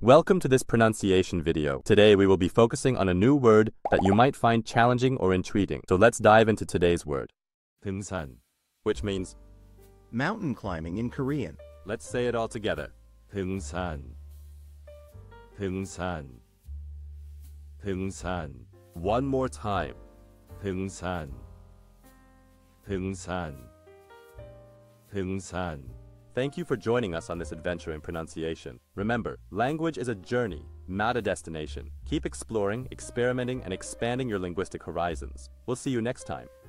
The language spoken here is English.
Welcome to this pronunciation video. Today we will be focusing on a new word that you might find challenging or intriguing. So let's dive into today's word. deungsan, which means mountain climbing in Korean. Let's say it all together. deungsan, deungsan, deungsan. One more time. deungsan, deungsan, deungsan. Thank you for joining us on this adventure in pronunciation. Remember, language is a journey, not a destination. Keep exploring, experimenting, and expanding your linguistic horizons. We'll see you next time.